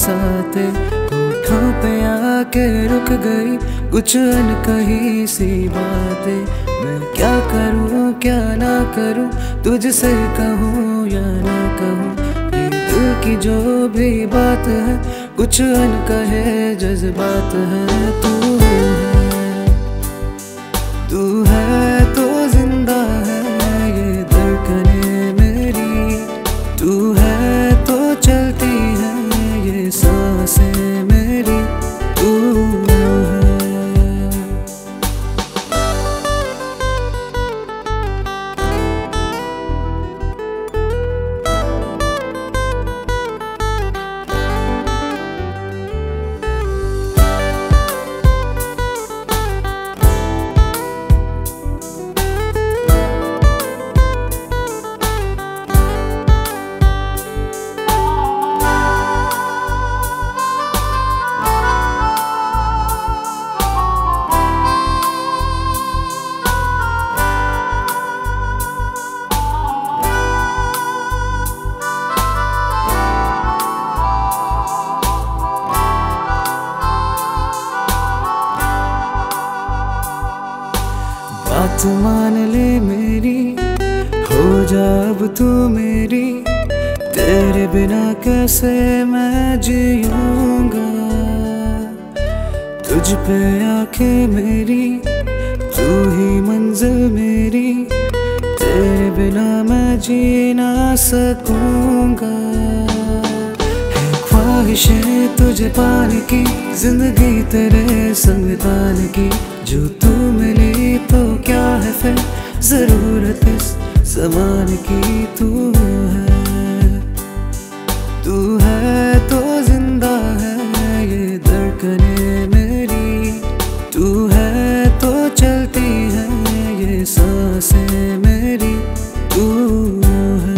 बरसाते होठों पे आके रुक गई कुछ अनकही सी बातें। मैं क्या करूं क्या ना करूं, तुझसे कहूं या ना कहूं, ये दिल की जो भी बात है कुछ अनकहे जज्बात है। तू है तो जिंदा है ये धड़कनें मेरी, तू है तो चलती है ये सांसें मेरी, तू है। बात मान ले मेरी, हो जा अब तू मेरी, तेरे बिना कैसे मैं जीऊंगा। तुझ पे आंखें मेरी, तू ही मंजिल मेरी, तेरे बिना मैं जी ना सकूंगा। है ख्वाहिशें तुझे पाने की, जिंदगी तेरे संग बिताने की, जो तू मिली तो क्या है फिर जरूरत इस ज़माने की। तू है तो जिंदा है ये धड़कनें मेरी, तू है तो चलती है ये सांसें मेरी, तू है।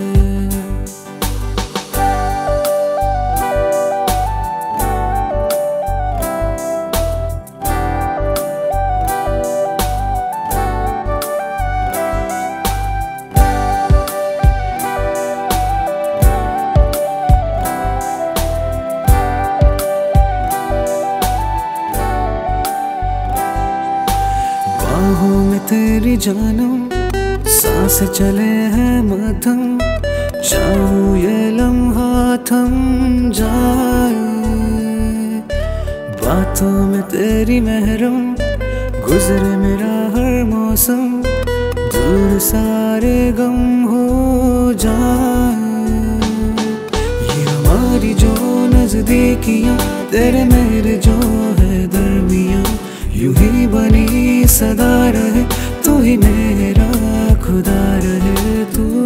बाहों में तेरी जानम, सांस चले हैं मध्यम, चाहूं ये लम्हा थम जाए। बातों में तेरी महरम, गुजरे मेरा हर मौसम, दूर सारे गम हो जाए। ये हमारी जो नजदीकियां, तेरे मेरे जो है दरमियां, यूं ही बनी सदा रहे, तू ही मेरा खुदा रहे।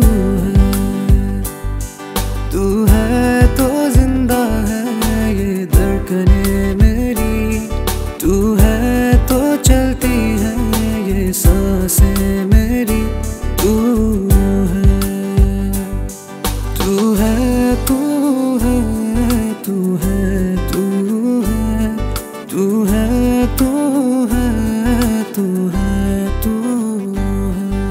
तू है तो जिंदा है ये धड़कनें मेरी, तू है तो चलती है ये सांसें मेरी, तू है। तू है तू है तू है तू है तू है तू है तू है तू है।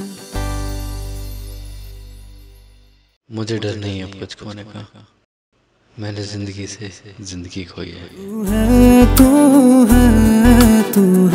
मुझे डर नहीं अब कुछ खोने का, मैंने जिंदगी से जिंदगी खोई है। तू है तू है तू